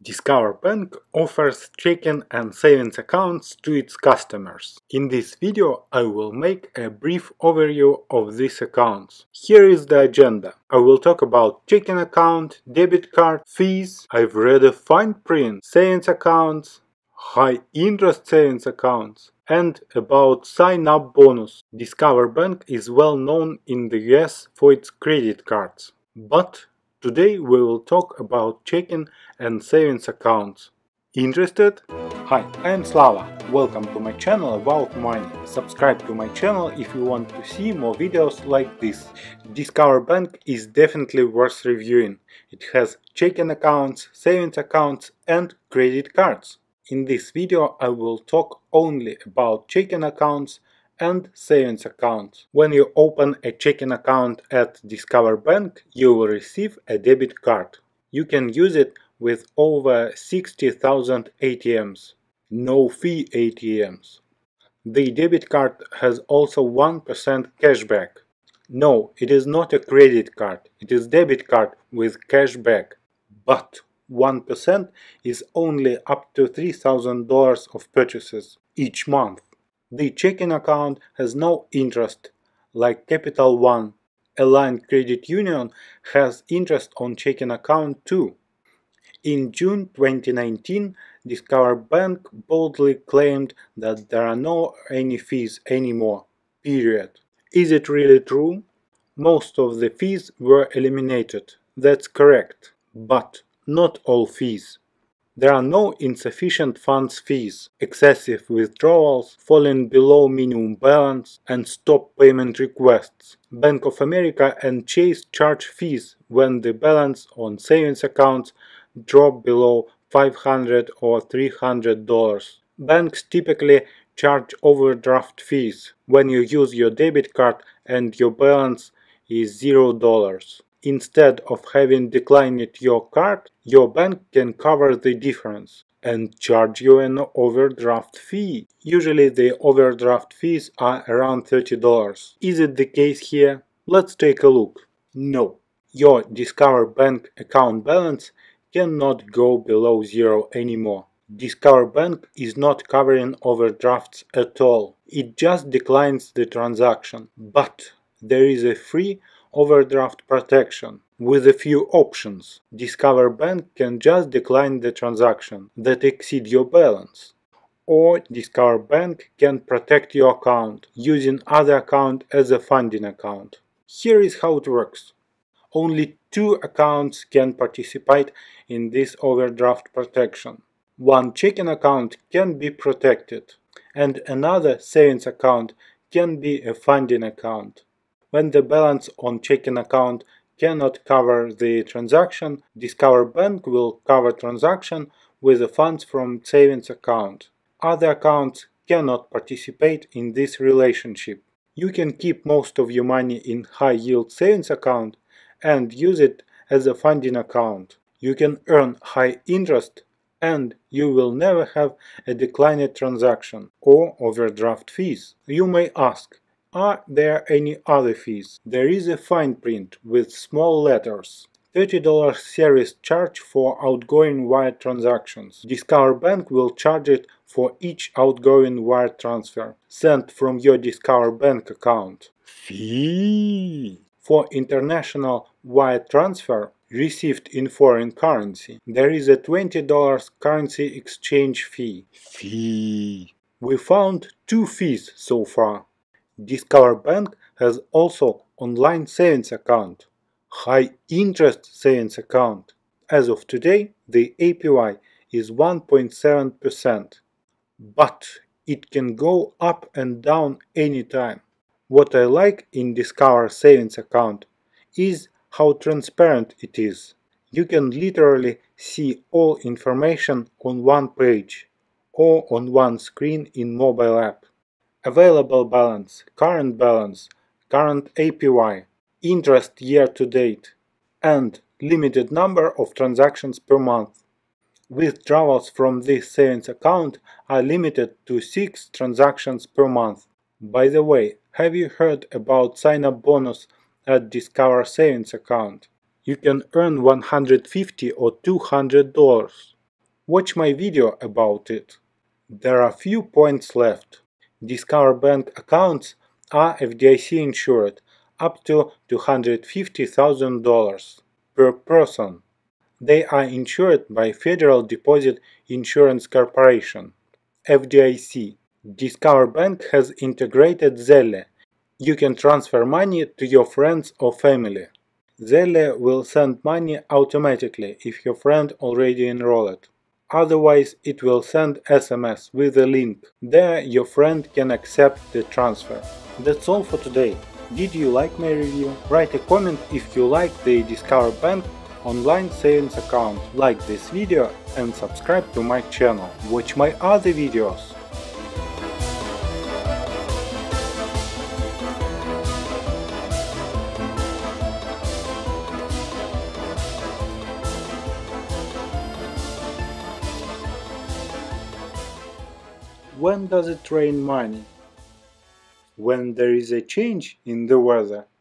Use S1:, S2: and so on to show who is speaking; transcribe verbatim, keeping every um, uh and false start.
S1: Discover Bank offers checking and savings accounts to its customers. In this video I will make a brief overview of these accounts. Here is the agenda. I will talk about checking account, debit card, fees, I've read a fine print, savings accounts, high interest savings accounts, and about sign-up bonus. Discover Bank is well known in the U S for its credit cards, but today we will talk about checking and savings accounts. Interested? Hi, I am Slava. Welcome to my channel about money. Subscribe to my channel if you want to see more videos like this. Discover Bank is definitely worth reviewing. It has checking accounts, savings accounts and credit cards. In this video I will talk only about checking accounts and savings accounts. When you open a checking account at Discover Bank, you will receive a debit card. You can use it with over sixty thousand A T Ms, no fee A T Ms. The debit card has also one percent cashback. No, it is not a credit card, it is debit card with cashback, but one percent is only up to three thousand dollars of purchases each month. The checking account has no interest, like Capital One. Ally Credit Union has interest on checking account too. In June twenty nineteen, Discover Bank boldly claimed that there are no any fees anymore, period. Is it really true? Most of the fees were eliminated, that's correct, but not all fees. There are no insufficient funds fees, excessive withdrawals, falling below minimum balance, and stop payment requests. Bank of America and Chase charge fees when the balance on savings accounts drop below five hundred or three hundred dollars. Banks typically charge overdraft fees when you use your debit card and your balance is zero dollars. Instead of having declined your card, your bank can cover the difference and charge you an overdraft fee. Usually the overdraft fees are around thirty dollars. Is it the case here? Let's take a look. No. Your Discover Bank account balance cannot go below zero anymore. Discover Bank is not covering overdrafts at all. It just declines the transaction. But there is a free overdraft protection with a few options. Discover Bank can just decline the transaction that exceed your balance, or Discover Bank can protect your account using other account as a funding account. Here is how it works. Only two accounts can participate in this overdraft protection. One checking account can be protected and another savings account can be a funding account. When the balance on checking account cannot cover the transaction, Discover Bank will cover transaction with the funds from savings account. Other accounts cannot participate in this relationship. You can keep most of your money in high-yield savings account and use it as a funding account. You can earn high interest and you will never have a declined transaction or overdraft fees. You may ask, are there any other fees? There is a fine print with small letters. thirty dollars service charge for outgoing wire transactions. Discover Bank will charge it for each outgoing wire transfer sent from your Discover Bank account. Fee! For international wire transfer received in foreign currency, there is a twenty dollars currency exchange fee. Fee! We found two fees so far. Discover Bank has also online savings account, high interest savings account. As of today, the A P Y is one point seven percent, but it can go up and down anytime. What I like in Discover savings account is how transparent it is. You can literally see all information on one page or on one screen in mobile app. Available balance, current balance, current A P Y, interest year to date, and limited number of transactions per month. Withdrawals from this savings account are limited to six transactions per month. By the way, have you heard about sign-up bonus at Discover savings account? You can earn one hundred fifty or two hundred dollars. Watch my video about it. There are few points left. Discover Bank accounts are F D I C insured up to two hundred fifty thousand dollars per person. They are insured by Federal Deposit Insurance Corporation, F D I C. Discover Bank has integrated Zelle. You can transfer money to your friends or family. Zelle will send money automatically if your friend already enrolled. Otherwise, it will send S M S with a link. There your friend can accept the transfer. That's all for today. Did you like my review? Write a comment if you like the Discover Bank online savings account. Like this video and subscribe to my channel. Watch my other videos. When does it rain money? When there is a change in the weather.